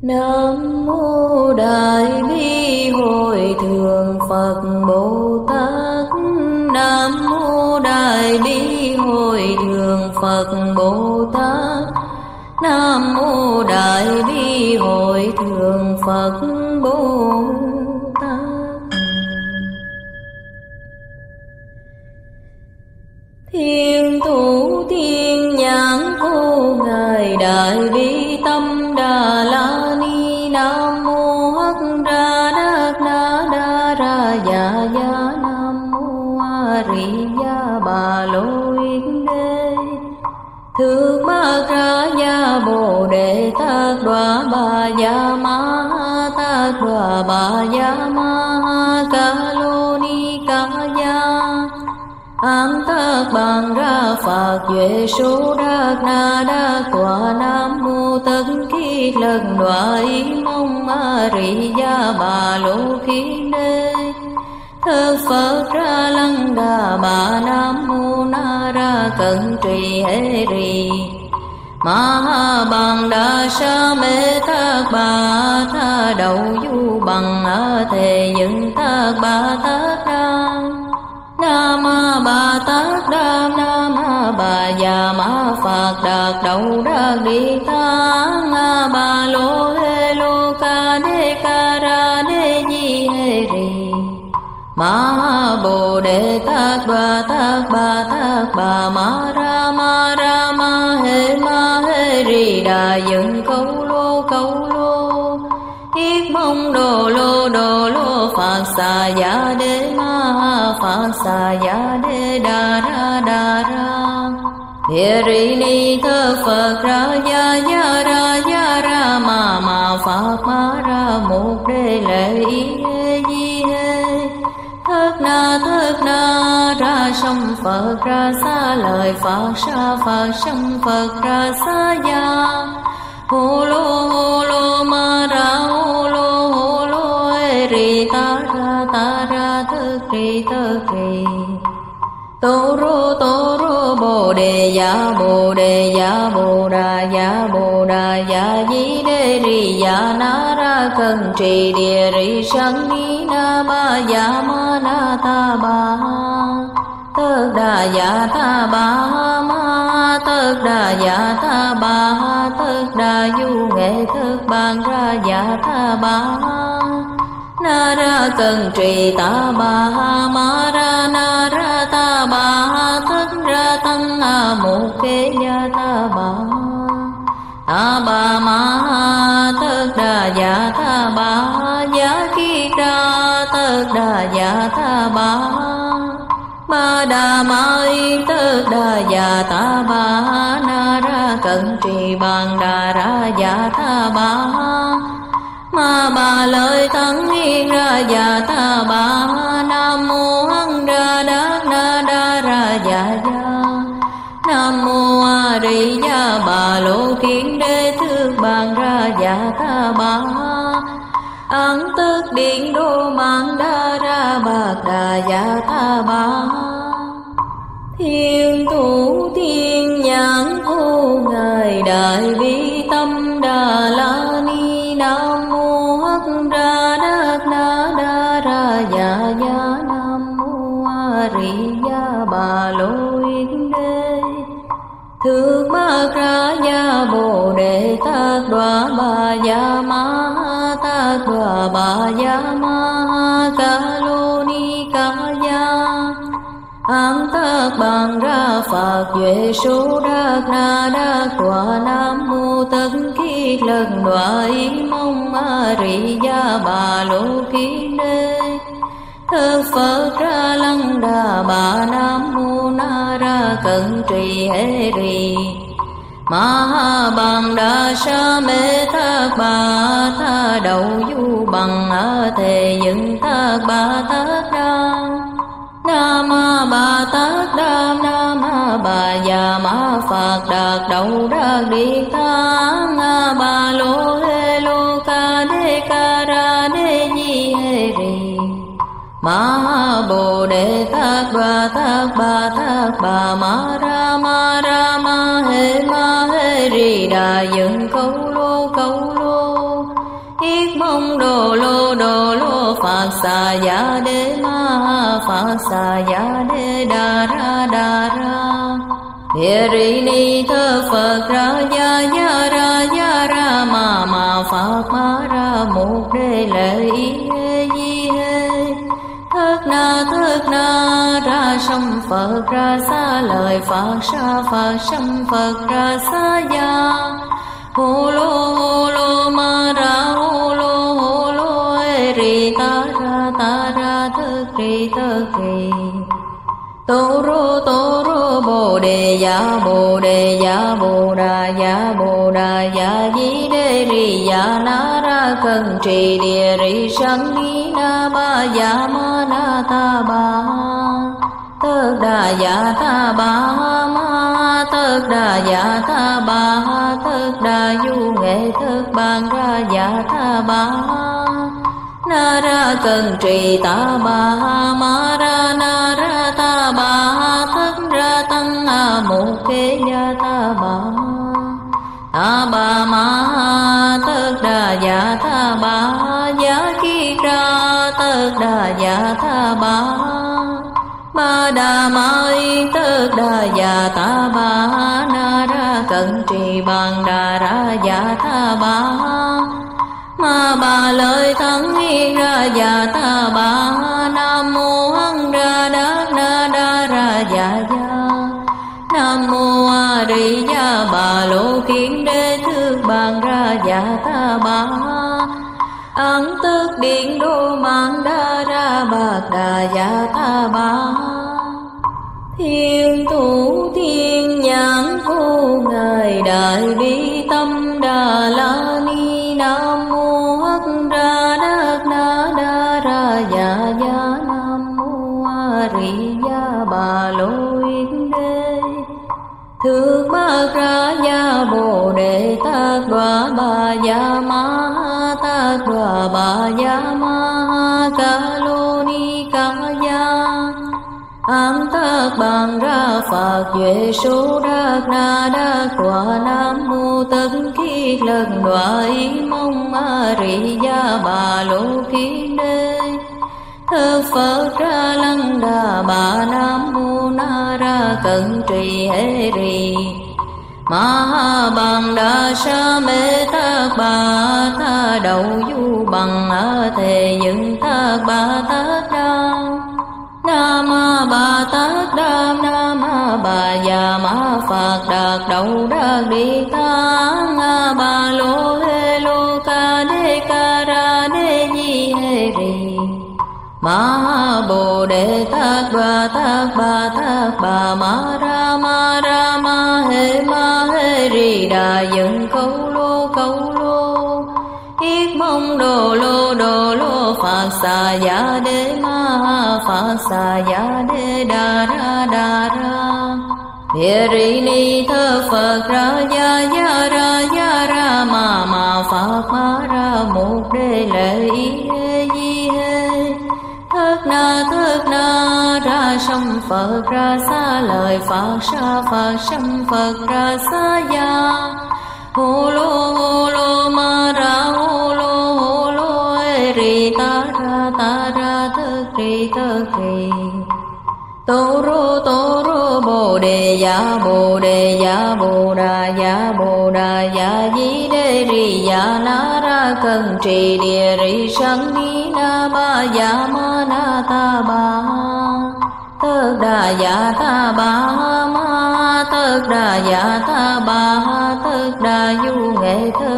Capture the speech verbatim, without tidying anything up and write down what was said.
Nam mô Đại Bi Hội Thượng Phật Bồ Tát. Nam mô Đại Bi Hội Thượng Phật Bồ Tát. Nam mô Đại Bi Hội Thượng Phật Bồ Tát. Thiên thủ thiên nhãn vô ngài Đại Bi Tâm Đà La Ni. Nam mô Hắc Ra Đát Na Đa Ra Dạ Dạ. Nam mô A Ri Ya Bà Lô Yết Đế. Thượng Bát Ra Ya Bồ Đề Tát Đoa Bà Ya Ma Tát Đoa Bà Ya Ma Ca Lô Ni Ca Ya. An Tát Bàn Ra Phật Duệ Số Đát Na Đát Tọa. Nam mô Tất Kiết Lần Đoại Mong A Ri Ya Bà Lô Khiên Đế. Thơ Phật Ra Lăng Đà Bà. Nam mô Na Ra Cận Trì Hê Rì. Ma Ha Bằng Đa Sa Mê Tát Bà. Tha Đầu Du Bằng A Thề Dựng Tát Bà Tát Đam. Nam Ma Bà Tát Đam. Nam Ma Bà Già Ma Phật Đạt Đầu Đắc Đi Tát. Na Bà Lô Hê Lô Ca Đê Ca Ra Đê Di Hê Rì. Ma Bồ Đề Tát Bà Tát Bà Tát Bà Ma Ra Ma Ra Ma Hê Ma Hê Rì Đà Dựng Câu Lô Câu Lô. Yết Mông Đồ Lô Đồ Lô Phật Xà Ya Đê Ma Phật Xà Ya Đê Đà Ra Đà Ra. Địa Ri Ni Thơ Phật Ra Ya Ya Ra Ya Ra Ma Ma Phật Ma Ra Một Đê Lệ Y Hê Di Hê. Thất Na Thất Na Ra Sông Phật Ra Xa Lời Phật Sa Phật Sông Phật Ra Xa Ya. Hô Lô Hô Lô Ma Ra Hô Lô Hô Lô Ê Rì Ta Ra Ta Ra Thức Rì Thức Rì. Tô Rô Tô Rô Bồ Đề Ya Bồ Đề Ya Bồ Đà Ya Bồ Đà Ya Di Đê Rì Ya Na Ra Cận Trì Địa Rì Sang Ni Na Ba Ya Ma Na Ta Ba. Tất Đà Ya Ta Ba Ma Tất Đà Ya Ta Ba. Tất Đà Du Nghệ Thức Bàn Ra Ya Ta Ba. Na Ra Cận Trì Ta Ba Ma Ra Na Ra Ta Ba. Tất Ra Tăng A Một Kế Ya Ta Ba. Ta Ba Ma Tất Đà Ya Ta Ba. Ya Kiết Ra Tất Đà Ya Ta Ba. Ma Đà Ma Y Tất Đà Ya Ta Ba. Na Ra Cận Trì Bàn Đà Ra Ya Ta Ba. Ma Bà Lợi Tăng Yên Ra Ya Ta Ba. Nam mô Hằng Ra Đát Na Đa Ra Ya Ya. Nam mô A Ri Ya Bà Lô Kiên Đế Thước Bàn Ra Ya Ta Ba. An Tức Điện Đô Mạng Đa Ra Bạc Đà Ya Ta Ba. Thiên thủ thiên nhãn vô ngài Đại Bi Tâm Đà La Ni. Nam mô Hắc Ra Đát Na Đa Ra Ya Ya. Nam mô A Ri Ya Bà Lô Yết Đế. Thượng Bát Ra Ya Bồ Đề Tát Đoa Bà Ya Ma Tát Đoa Bà Ya Ma Ca Lô Ni Ca Ya. An Tát Bàn Ra Phật Duệ Số Đát Na Đát Tọa. Nam mô Tất Kiết Lần Đoại Mong A Ri Ya Bà Lô Khiên Đế. Thơ Phật Ra Lăng Đà Bà. Nam mô Na Ra Cận Trì Hê Rì. Ma Ha Bằng Đa Sa Mê Tát Bà. Tha Đầu Du Bằng A Thề Dựng Tát Bà Tát Đam. Nam Ma Bà Tát Đam. Nam Ma Bà Già Ma Phật Đạt Đầu Đắc Đi Tát. Na Bà Lô Hê Lô Ca Đê Ca Ra Đê Di Hê Rì. Ma Bồ Đề Tát Bà Tát Bà Tát Bà Ma Ra Ma Ra Ma Hê Ma Hê Rì Đà Dựng Câu Lô Câu Lô. mông đồ lô đồ lô Phật xà dạ đế ma Phật xà dạ đế đà ra đà ra Địa ri ni thơ Phật ra ya ya ra ya ra ma ma Phật ma ra một đê lệ y hê di hê Thất na thất na ra sâm Phật ra xa lời Phật sa Phật sâm Phật ra xa ya Hô lô hô lô ma ra hô lô hô lô ê ri ta ra ta ra thất ri thất ri Tô rô tô rô bồ đề ya bồ đề ya bồ đà ya bồ đà ya di đê ri ya na ra cần trì địa ri sang ni na ba ya ma na ta ba Tơ đà ya ta ba ma tơ đà ya ta ba tơ đà du nghệ tơ bang ra ya ta ba Na ra cần trì ta ba ma ra na ra ta ba thất ra tăng a một kế ya ta ba ta ba ma tơ đà ya ta ba ya ki ra tơ đà ya ta ba Ba đà ma y tơ đà ya ta ba na ra cần trì bằng đà ra ya ta ba Ma ba lời thắng y ra ya ta ba Nam mô hằng ra đát na đa ra ya ya Nam mô a di đà bà lô kiến đế thước bàn ra ya ta ba Ấn tức điện đô mang đa ra bạc đà ya ta ba Thiên thủ thiên nhãn cô ngài đại bi tâm đà la ni nam mô hắc ra đát na đa ra ya ya nam mô a di đà bà lô yến đế thượng bát ra ya bồ đề tát đoà bà ya ma tát đoà bà ya ma ca lô ni ca ya An tát bằng ra Phật duệ số đát na đát tọa nam mô tất kiết lần đoại mong ma ri ya bà lô kiến đế thơ Phật ra lăng đà bà nam mô na ra cận trì hê ri ma bằng đa sa mê tát bà tha đầu du bằng a thề dựng tát bà tát đa Nam ba tát đam nam bà ya ma Phật đạt đầu đắc đi tăng ba lô hê lô ca đê ca ra đê di hê ri ma bồ đề tát bà tát bà tát bà ma ra ma ra ma hê ma hê ri đà dựng câu lô câu lô Yết mông đồ lô đồ lô Phật xà dạ đế ma Phật xà dạ đế đà ra đà ra Địa ri ni thơ Phật ra ya ya ra ya ra ma ma Phật ma ra một đê lệ y hê di hê Thất na thất na ra sâm Phật ra xa lời Phật sa Phật sâm Phật ra xa ya Hô lô hô lô ma ra hô lô hô lô ê ri ta ra ta ra thất ri thất ri Tô rô tô rô bồ đề ya bồ đề ya bồ đà ya bồ đà ya di đê ri ya na ra cần trì địa ri sang ni na ba ya ma na ta ba Tơ đà ya ta ba ma tơ đà ya ta ba tơ đà du nghệ thơ